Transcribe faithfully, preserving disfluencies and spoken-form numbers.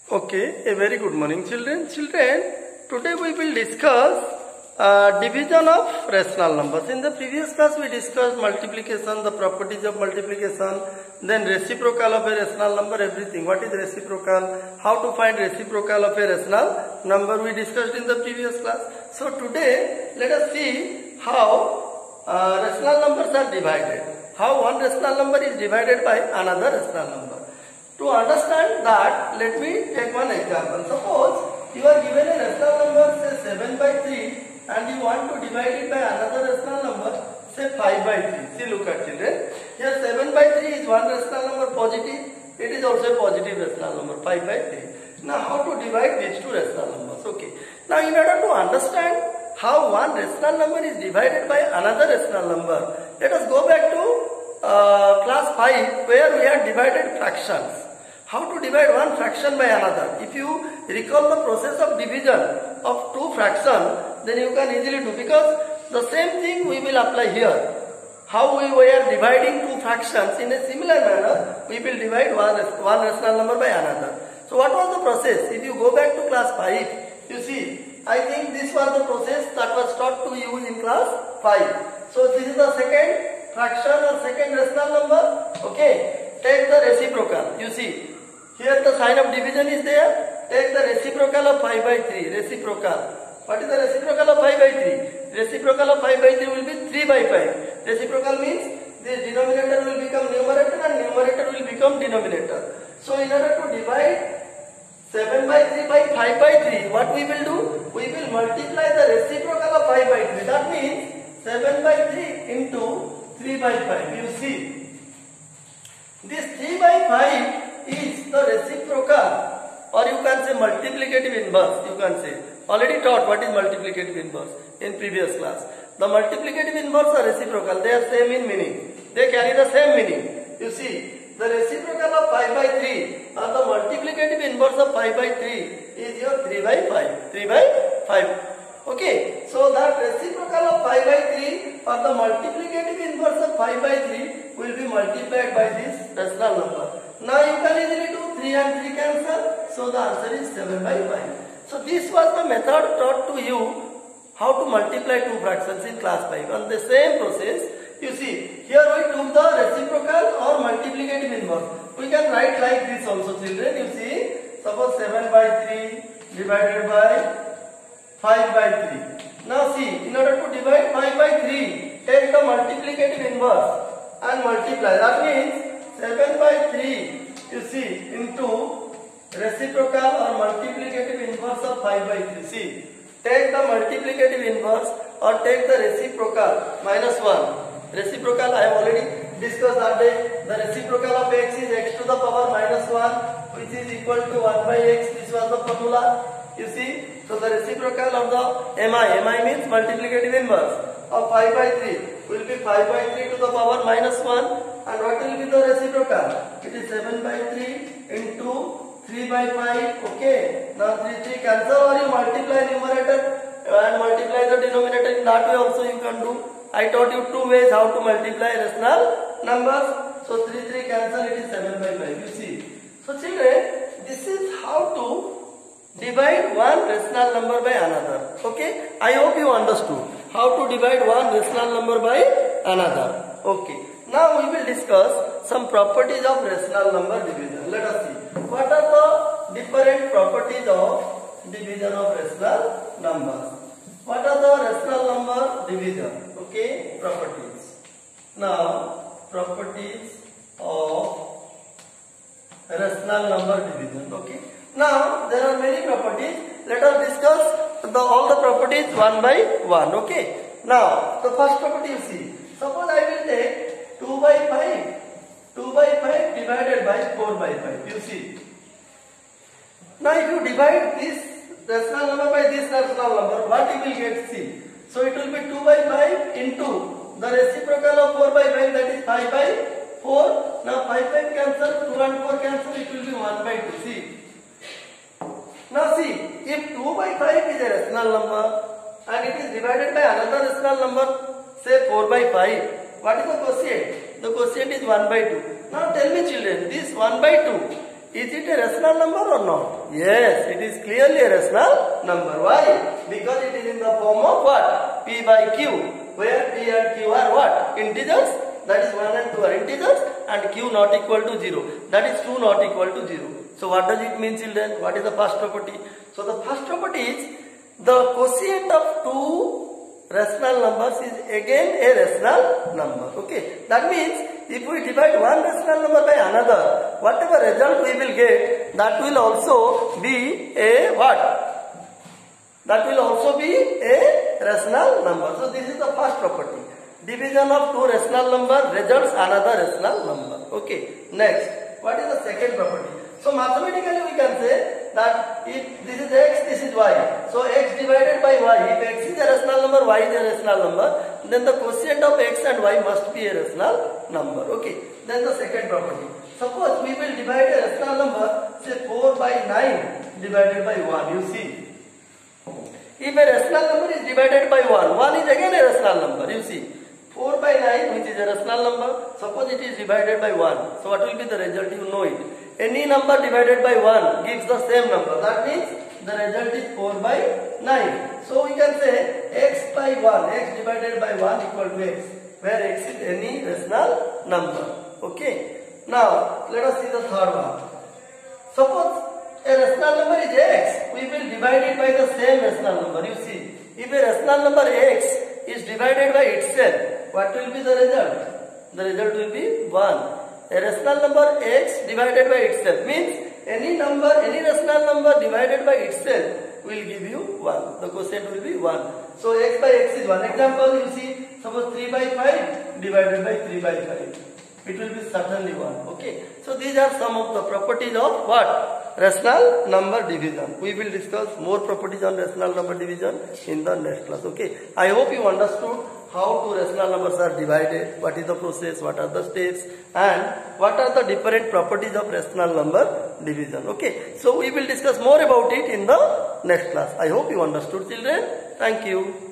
Okay, a very good morning, children. Children, today we will discuss uh, division of rational numbers. In the previous class, we discussed multiplication, the properties of multiplication, then reciprocal of a rational number, everything. What is reciprocal? How to find reciprocal of a rational number? We discussed in the previous class. So today, let us see how uh, rational numbers are divided. How one rational number is divided by another rational number. To understand that, let me take one example. Suppose you are given a rational number, say seven by three, and you want to divide it by another rational number, say five by three. See, look at children. Here seven by three is one rational number positive. It is also a positive rational number, five by three. Now, how to divide these two rational numbers? Okay. Now, in order to understand how one rational number is divided by another rational number, let us go back to uh, class five, where we had divided fractions. How to divide one fraction by another? If you recall the process of division of two fractions, then you can easily do, because the same thing we will apply here. How we were dividing two fractions, in a similar manner, we will divide one, one rational number by another. So what was the process? If you go back to class five, you see, I think this was the process that was taught to you in class five. So this is the second fraction or second rational number. Okay, take the reciprocal. You see, here the sign of division is there. Take the reciprocal of five by three. Reciprocal. What is the reciprocal of five by three? Reciprocal of five by three will be three by five. Reciprocal means this denominator will become numerator and numerator will become denominator. So in order to divide seven by three by five by three, what we will do? We will multiply the reciprocal of five by three. That means seven by three into three by five. You see, this three by five is the reciprocal, or you can say multiplicative inverse. You can say, already taught what is multiplicative inverse in previous class. The multiplicative inverse or reciprocal, they are same in meaning. They carry the same meaning. You see, the reciprocal of five by three or the multiplicative inverse of five by three is your three by five. three by five. Okay, so that reciprocal of five by three or the multiplicative inverse of five by three will be multiplied by this rational number. Now you can easily do three and three cancel, so the answer is seven by five. So this was the method taught to you how to multiply two fractions in class five. On the same process, you see, here we took the reciprocal or multiplicative inverse. We can write like this also, children. You see, suppose seven by three divided by five by three. Now see, in order to divide five by three, take the multiplicative inverse and multiply. That means seven by three, you see, into reciprocal or multiplicative inverse of five by three. See, take the multiplicative inverse or take the reciprocal minus one. Reciprocal I have already discussed that day. The reciprocal of x is x to the power minus one, which is equal to one by x. This was the formula. You see, so the reciprocal of the mi, mi means multiplicative inverse of five by three will be five by three to the power minus one. And what will be the reciprocal? It is seven by three into three by five. Okay. Now three, three cancel, or you multiply numerator and multiply the denominator. In that way also you can do. I taught you two ways how to multiply rational numbers. So three, three cancel, it is seven by five. You see. So children, this is how to divide one rational number by another. Okay. I hope you understood how to divide one rational number by another. Okay. Now we will discuss some properties of rational number division. Let us see. What are the different properties of division of rational numbers? What are the rational number division? Okay, properties. Now, properties of rational number division. Okay. Now, there are many properties. Let us discuss the, all the properties one by one. Okay. Now, the first property you see. Suppose I will take two by five. two by five divided by four by five. You see. Now if you divide this rational number by this rational number, what you will get? See. So it will be two by five into the reciprocal of four by five, that is five by four. Now five, five cancel, two and four cancel, it will be one by two. See. Now see, if two by five is a rational number and it is divided by another rational number, say four by five. What is the quotient? The quotient is one by two. Now tell me children, this one by two, Is it a rational number or not? Yes, it is clearly a rational number. Why? Because it is in the form of what? P by Q, where P and Q are what? Integers. That is one and two are integers, and Q not equal to zero. That is two not equal to zero. So what does it mean, children? What is the first property? So the first property is the quotient of two rational numbers is again a rational number. Okay. That means if we divide one rational number by another, whatever result we will get, that will also be a what? That will also be a rational number. So this is the first property. Division of two rational number results another rational number. Okay. Next, what is the second property? So mathematically we can say that if this is x, this is y. So x divided by y, if x is a rational number, y is a rational number, then the quotient of x and y must be a rational number. Okay. Then the second property. Suppose we will divide a rational number, say four by nine divided by one. You see. If a rational number is divided by one, one is again a rational number. You see. four by nine, which is a rational number, suppose it is divided by one. So what will be the result? You know it. Any number divided by one gives the same number. That means the result is four by nine. So we can say x by one, x divided by one equal to x, where x is any rational number. Okay. Now let us see the third one. Suppose a rational number is x, we will divide it by the same rational number. You see, if a rational number x is divided by itself, what will be the result? The result will be one. A rational number x divided by itself means any number, any rational number divided by itself will give you one. The quotient will be one. So x by x is one. Example, you see, suppose three by five divided by three by five. It will be certainly one. Okay. So these are some of the properties of what? Rational number division. We will discuss more properties on rational number division in the next class. Okay. I hope you understood how two rational numbers are divided, what is the process, what are the steps, and what are the different properties of rational number division. Okay. So we will discuss more about it in the next class. I hope you understood, children. Thank you.